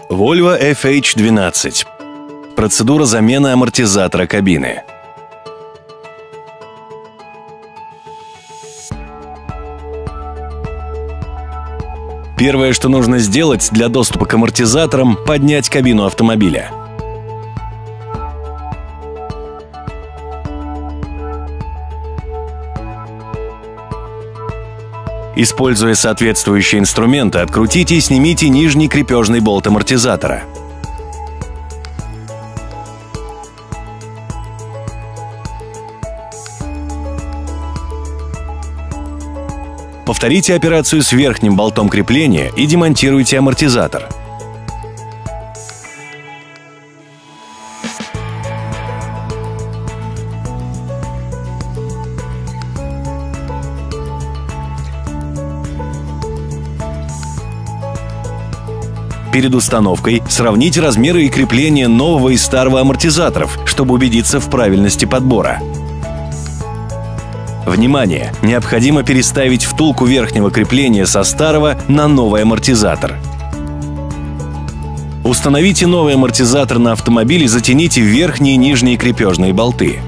Volvo FH12. Процедура замены амортизатора кабины. Первое, что нужно сделать для доступа к амортизаторам – поднять кабину автомобиля. Используя соответствующие инструменты, открутите и снимите нижний крепежный болт амортизатора. Повторите операцию с верхним болтом крепления и демонтируйте амортизатор. Перед установкой сравните размеры и крепления нового и старого амортизаторов, чтобы убедиться в правильности подбора. Внимание! Необходимо переставить втулку верхнего крепления со старого на новый амортизатор. Установите новый амортизатор на автомобиль и затяните верхние и нижние крепежные болты.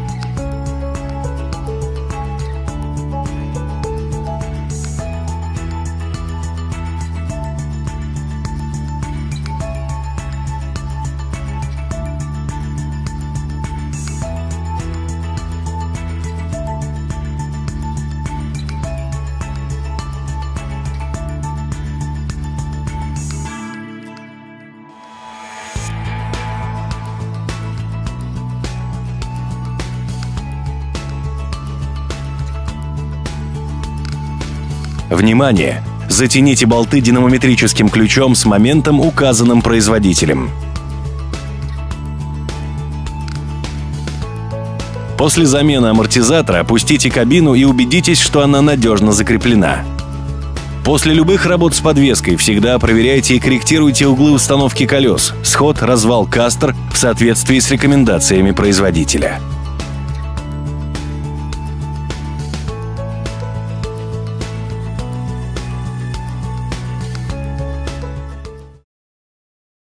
Внимание! Затяните болты динамометрическим ключом с моментом, указанным производителем. После замены амортизатора опустите кабину и убедитесь, что она надежно закреплена. После любых работ с подвеской всегда проверяйте и корректируйте углы установки колес, сход, развал кастер в соответствии с рекомендациями производителя.